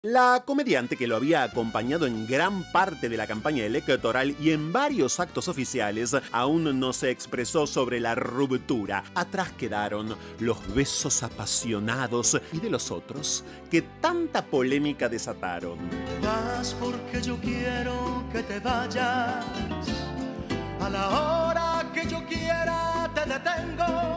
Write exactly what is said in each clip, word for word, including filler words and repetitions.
La comediante, que lo había acompañado en gran parte de la campaña electoral y en varios actos oficiales, aún no se expresó sobre la ruptura. Atrás quedaron los besos apasionados y de los otros que tanta polémica desataron. Te vas porque yo quiero que te vayas. A la hora que yo quiera te detengo.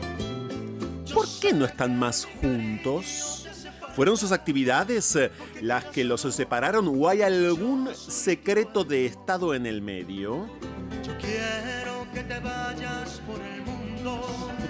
¿Por qué no están más juntos? ¿Fueron sus actividades las que los separaron o hay algún secreto de estado en el medio? Yo quiero que te vayas por el mundo.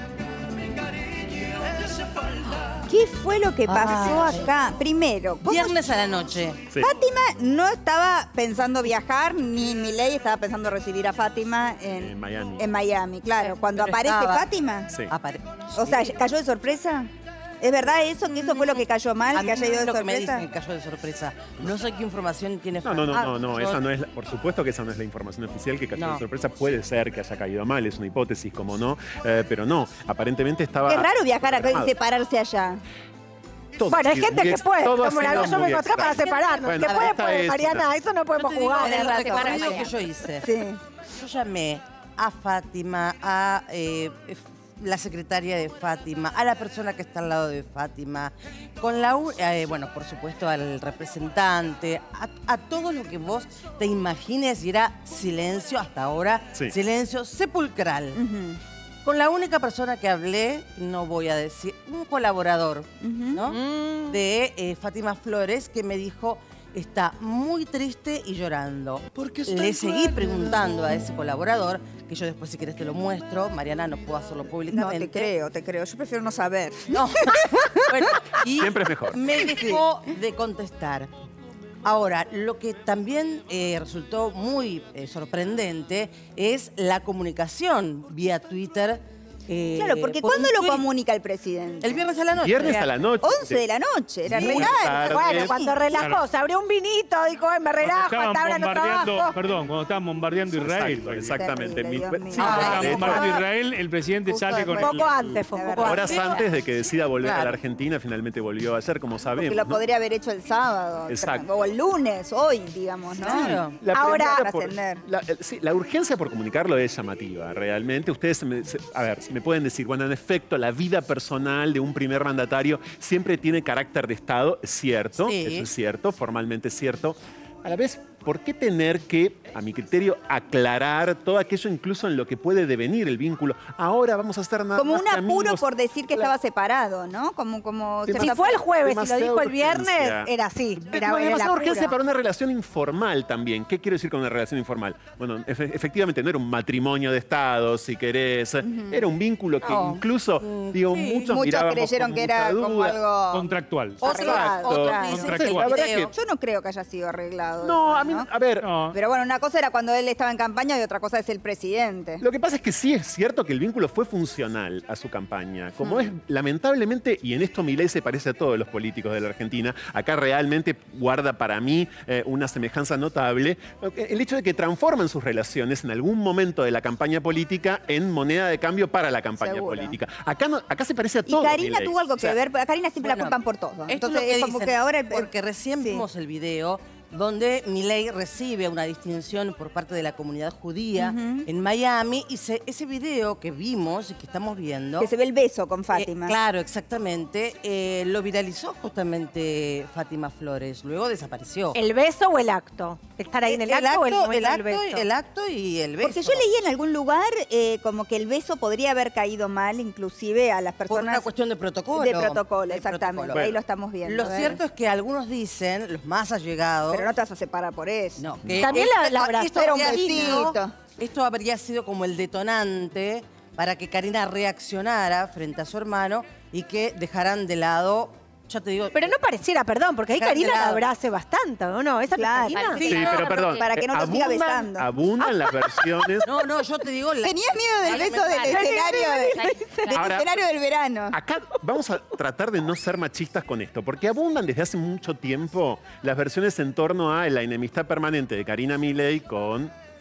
Mi cariño te hace falta. ¿Qué fue lo que pasó Ay. acá? Primero, ¿cómo Viernes a la noche. Sí. Fátima no estaba pensando viajar, ni Milei estaba pensando recibir a Fátima en, En Miami. en Miami, claro. Cuando Pero aparece estaba- Fátima, Sí. Apare- o sea, ¿cayó de sorpresa? ¿Es verdad eso? ¿Que eso fue lo que cayó mal? A ¿Que mí haya ido de lo que me sorpresa? dicen que cayó de sorpresa. No sé qué información tiene No, no, no, Fátima. no, no, Yo- esa no es, la- por supuesto que esa no es la información oficial, que cayó No. de sorpresa. Puede ser que haya caído mal, es una hipótesis, como no, eh, pero no, aparentemente estaba... Qué raro viajar acá y programado. separarse allá. Todo, Bueno, hay sí, gente muy que ex- puede, todo ha como la sido yo me muy encontré para extraño. separarnos. Bueno, que puede, esta puede, es Mariana, una- eso no Yo podemos te digo jugar. Tenés el razón, recorrido Mariana. que yo hice. Sí. Yo llamé a Fátima, a eh, la secretaria de Fátima, a la persona que está al lado de Fátima, con la, u- eh, bueno, por supuesto al representante, a, a todo lo que vos te imagines y era silencio hasta ahora, Sí. silencio sepulcral. Ujú. Con la única persona que hablé, no voy a decir, un colaborador, Ujú. ¿no? Mm. De eh, Fátima Flores, que me dijo, está muy triste y llorando. Porque está Le en seguí cuerda. preguntando a ese colaborador, que yo después si querés te lo muestro, Mariana, no puedo hacerlo No, públicamente. te creo, te creo. Yo prefiero no saber. No. Bueno, y Siempre es mejor. me dejó de contestar. Ahora, lo que también eh, resultó muy eh, sorprendente es la comunicación vía Twitter. eh, Claro, porque por ¿cuándo un lo tuit. comunica el presidente? El viernes a la noche. Viernes a la noche. once de la noche, era Sí, re muy tarde. tarde. Bueno, cuando relajó, Claro. se abrió un vinito, dijo, "Ay, me Cuando relajo, estaban hasta ahora no bombardeando, trabajo". perdón, cuando estaban bombardeando Israel. Exacto, exactamente. Terrible, Mi- Dios mío. sí, Ah, Cuando estaban de hecho, bombardeando Israel, el presidente Justo sale con después. el... Poco antes, fue De un poco verdad. antes. horas antes de que decida volver a la Claro. Argentina, finalmente volvió ayer, como sabemos. Que lo ¿no? podría haber hecho el sábado. Exacto. O el lunes, hoy, digamos, ¿no? Claro. La Ahora- pregunta por- Trascender. la, eh, sí, la urgencia por comunicarlo es llamativa, realmente. Ustedes, me, se- a ver, me pueden decir, bueno, en efecto, la vida personal de un primer mandatario siempre tiene carácter de Estado, es cierto, Sí. eso es cierto, formalmente es cierto. A la vez, ¿por qué tener que, a mi criterio, aclarar todo aquello incluso en lo que puede devenir el vínculo? Ahora vamos a hacer nada Como más un que apuro amigos. por decir que Claro. estaba separado, ¿no? Como, como Demasiado- Si cierta- fue el jueves y lo demasiada dijo el viernes, urgencia. era así. Era, Pero era el demasiada urgencia apuro. para una relación informal también. ¿Qué quiero decir con una relación informal? Bueno, efe- efectivamente no era un matrimonio de Estado, si querés. Era un vínculo que No. incluso, Mm, digo, sí. muchos Muchos mirábamos creyeron con que era mucha como duda. algo Contractual. Otros, arreglado. otros Claro. dicen que Contractual. el La verdad video- que- Yo no creo que haya sido arreglado. No, a mí, ¿no? a ver, No. Pero bueno, una cosa era cuando él estaba en campaña y otra cosa es el presidente. lo que pasa es que sí es cierto que el vínculo fue funcional a su campaña. Como es, lamentablemente, y en esto Milei se parece a todos los políticos de la Argentina, acá realmente guarda para mí eh, una semejanza notable, el hecho de que transforman sus relaciones en algún momento de la campaña política en moneda de cambio para la campaña Seguro. política. Acá, no, acá se parece a Y todo. Karina Milei. tuvo algo O que sea, ver, porque a Karina siempre la Bueno, culpan por todo. Esto Entonces es, lo que es como dicen, que ahora... porque recién Sí. vimos el video donde Milei recibe una distinción por parte de la comunidad judía Ujú. en Miami y se- ese video que vimos y que estamos viendo... Que se ve el beso con eh, Fátima. claro, exactamente. eh, lo viralizó justamente Fátima Flores. Luego desapareció. ¿El beso o el acto? ¿Estar ahí en el, acto, o el momento el del acto, beso? el acto y el beso. Porque yo leí en algún lugar eh, como que el beso podría haber caído mal, inclusive a las Por personas... una cuestión de protocolo. De protocolo, De exactamente. protocolo. Ahí lo estamos viendo. Lo ¿eh? cierto es que algunos dicen, los más allegados... Pero no te vas a separar por eso. No, que También la- la abrazó. esto Era un habría sido- besito. Esto habría sido como el detonante para que Karina reaccionara frente a su hermano y que dejaran de lado, ya te digo... Pero no pareciera, perdón, porque ahí Dejar de Karina la lado. abrace bastante, ¿o no? ¿Esa Claro. es Karina? Sí, Sí, pero perdón. Para que no te siga abundan- besando. Abundan las versiones. No, no, yo te digo... la- Tenía miedo del beso del Argumental. escenario, de- del Ahora- escenario del verano. Acá vamos a tratar de no ser machistas con esto, porque abundan desde hace mucho tiempo las versiones en torno a la enemistad permanente de Karina Milei con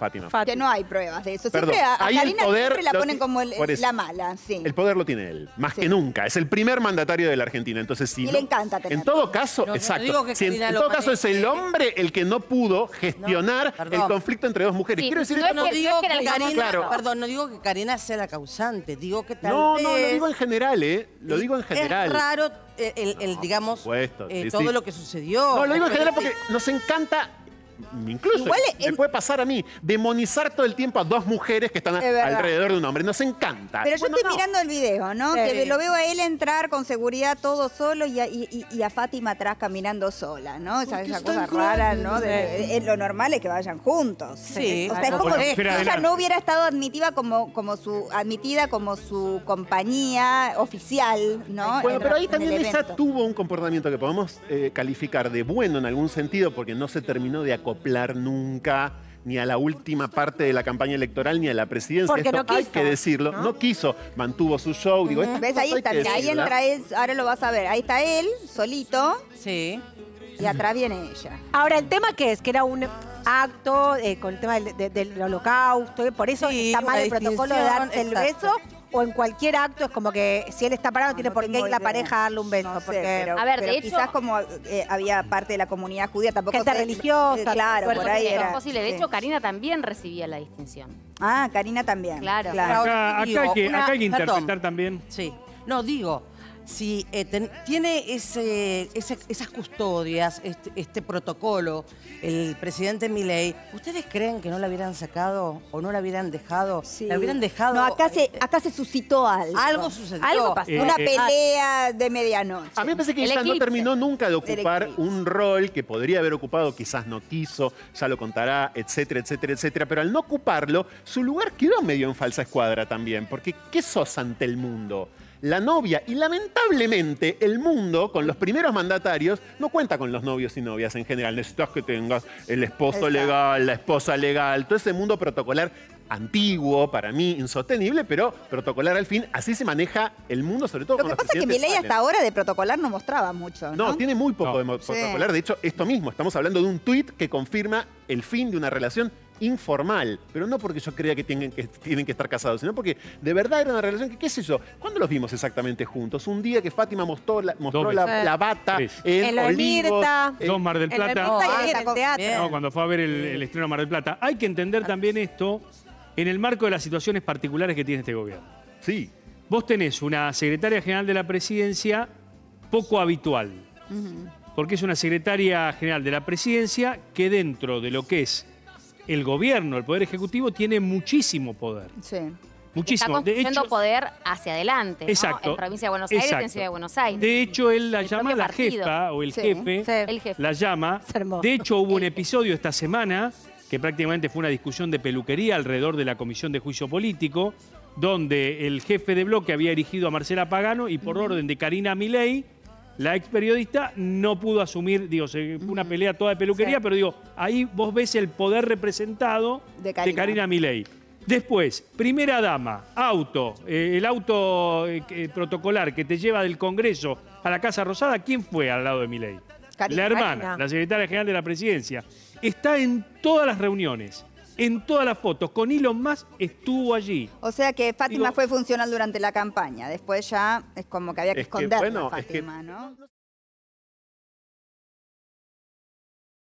Fátima. Que no hay pruebas de eso. Perdón, Siempre a, a ahí el Karina poder siempre la lo ponen ti- como el- por eso. la mala, sí. El poder lo tiene él, más Sí. que nunca. Es el primer mandatario de la Argentina. Entonces, si Y no- le encanta En tenerlo. todo caso, No, no exacto. digo que Si en, Karina en lo todo caso es maneje. el hombre el que no pudo gestionar No, perdón. el conflicto entre dos mujeres. Sí, Quiero decir no esto- es No que- digo no es que que era el Karina, caso. Claro. perdón, no digo que Karina sea la causante, digo que tal No, vez... no, lo digo en general, ¿eh? Lo digo en general. Es raro el, el- el, digamos, supuesto, eh, sí, todo sí. lo que sucedió. No, lo digo en general porque nos encanta, incluso Igual me en- puede pasar a mí, demonizar todo el tiempo a dos mujeres que están a- Es verdad. alrededor de un hombre. Nos encanta. Pero yo Bueno, estoy no. mirando el video, ¿no? Sí. Que lo veo a él entrar con seguridad todo solo y a, y- y- y a Fátima atrás caminando sola, ¿no? Esa, esa cosa rara, ¿no? De- de- es lo normal es que vayan juntos. Sí. O sea, es Ah, como bueno, si espera, ella adelante. no hubiera estado admitida como, como su, admitida como su compañía oficial, ¿no? Bueno, En- pero ahí en también el ella evento. tuvo un comportamiento que podemos eh, calificar de bueno en algún sentido porque no se terminó de acoplar nunca ni a la última parte de la campaña electoral ni a la presidencia. Porque Esto no hay quiso, que decirlo. ¿no? No, quiso, mantuvo su show. Digo, estas ¿Ves? cosas Ahí hay está, que mira, ahí decirlas. entra él, ahora lo vas a ver. Ahí está él, solito, Sí. y atrás viene ella. Ahora, ¿el tema qué es? Que era un acto eh, con el tema del, de- del holocausto, ¿eh? Por eso Sí, está mal una el protocolo de darse el distinción, beso. O en cualquier acto es como que si él está parado no, No, tiene no por qué tengo la idea. pareja darle un beso. No sé, porque pero, A ver, de pero hecho- quizás como eh, había parte de la comunidad judía, tampoco Gente sé- religiosa, eh, claro, fuerte, por ahí es era. posible. De sí. hecho, Karina también recibía la distinción. Ah, Karina también. Claro. Acá, Ahora, acá digo, hay que, una- acá hay que perdón. interpretar también. Sí. No, digo, si eh, ten- tiene ese, ese- esas custodias, este, este protocolo, el presidente Milei, ¿ustedes creen que no la hubieran sacado o no la hubieran dejado? Sí. La hubieran dejado... No, acá se, eh, acá se suscitó algo. algo sucedió. Algo pasó. Eh, Una eh, pelea de medianoche. A mí me parece que El ella no eclipse. terminó nunca de ocupar eclipse. un rol que podría haber ocupado, quizás no quiso, ya lo contará, etcétera, etcétera, etcétera. Pero al no ocuparlo, su lugar quedó medio en falsa escuadra también. Porque, ¿qué sos ante el mundo? La novia. Y lamentablemente, el mundo, con los primeros mandatarios, no cuenta con los novios y novias en general. Necesitas que tengas el esposo Exacto. legal, la esposa legal, todo ese mundo protocolar antiguo, para mí insostenible, pero protocolar al fin. Así se maneja el mundo, sobre todo Lo con que los pasa es que presidentes Milei hasta salen. ahora de protocolar no mostraba mucho, ¿no? No, tiene muy poco No. de mo- Sí. protocolar. De hecho, esto mismo, estamos hablando de un tuit que confirma el fin de una relación informal. Pero no porque yo crea que tienen que, tienen que estar casados, sino porque de verdad era una relación que, qué sé yo, ¿cuándo los vimos exactamente juntos? Un día que Fátima mostró la, mostró Dos la, veces. la bata Tres. en, En lo de Olivos. Mirta. eh, Dos Mar del En la Plata. Mirta y Ah, en el teatro. bien. No, cuando fue a ver el, el estreno de Mar del Plata. Hay que entender también esto en el marco de las situaciones particulares que tiene este gobierno. Sí. Vos tenés una secretaria general de la presidencia poco habitual, porque es una secretaria general de la presidencia que dentro de lo que es el gobierno, el poder ejecutivo, tiene muchísimo poder. Sí. Muchísimo. Está De construyendo hecho, poder hacia adelante, ¿no? Exacto. En provincia de Buenos Aires y Exacto. en Ciudad de Buenos Aires. de hecho, él la El llama propio la partido. jefa o el Sí. jefe. Sí. El jefe. La llama. Es hermoso. De hecho, hubo un episodio esta semana que prácticamente fue una discusión de peluquería alrededor de la Comisión de Juicio Político, donde el jefe de bloque había erigido a Marcela Pagano y por orden de Karina Milei, la ex periodista no pudo asumir, digo, se- fue una pelea toda de peluquería, Sí. pero digo, ahí vos ves el poder representado De de Karina. Karina, Milei. Después, primera dama, auto, eh, el auto eh, que- protocolar que te lleva del Congreso a la Casa Rosada, ¿quién fue al lado de Milei? Karina. La hermana, Karina. la secretaria general de la presidencia. Está en todas las reuniones, en todas las fotos. Con Elon Musk estuvo allí. O sea que Fátima Digo- fue funcional durante la campaña. Después ya es como que había que Es que, esconderla bueno, a es que- Fátima, ¿no?